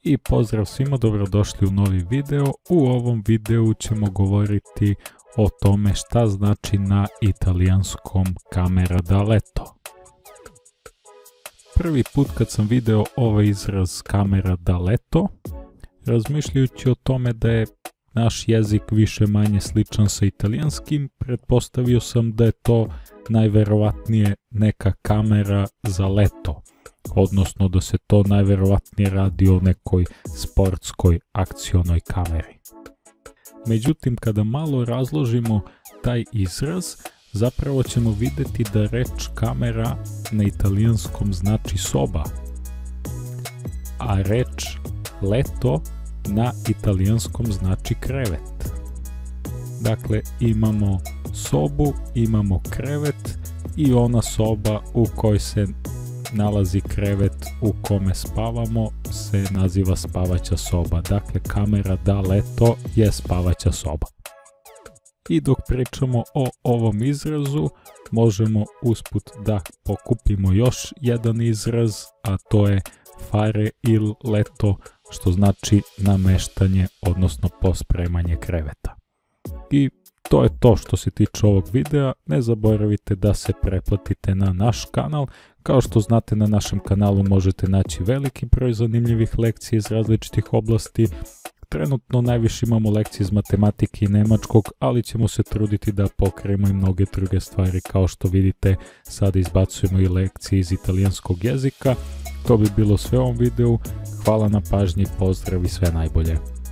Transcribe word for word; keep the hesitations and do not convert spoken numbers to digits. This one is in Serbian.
I pozdrav svima, dobrodošli u novi video. U ovom videu ćemo govoriti o tome šta znači na italijanskom camera da leto. Prvi put kad sam video ovaj izraz camera da leto, razmišljajući o tome da je naš jezik više manje sličan sa italijanskim, pretpostavio sam da je to najverovatnije neka kamera za leto, odnosno da se to najverovatnije radi o nekoj sportskoj akcionoj kameri. Međutim, kada malo razložimo taj izraz, zapravo ćemo vidjeti da reč kamera na italijanskom znači soba, a reč leto na italijanskom znači krevet. Dakle, imamo sobu, imamo krevet i ona soba u kojoj se nalazi krevet u kome spavamo se naziva spavaća soba. Dakle, camera da leto je spavaća soba. I dok pričamo o ovom izrazu, možemo usput da pokupimo još jedan izraz, a to je fare il letto, što znači nameštanje, odnosno pospremanje kreveta. I to je to što se tiče ovog videa. Ne zaboravite da se pretplatite na naš kanal. Kao što znate, na našem kanalu možete naći veliki broj zanimljivih lekcija iz različitih oblasti. Trenutno najviše imamo lekcije iz matematike i nemačkog, ali ćemo se truditi da pokrijemo i mnoge druge stvari. Kao što vidite, sada izbacujemo i lekcije iz italijanskog jezika. To bi bilo sve u ovom videu. Hvala na pažnji, pozdrav i sve najbolje.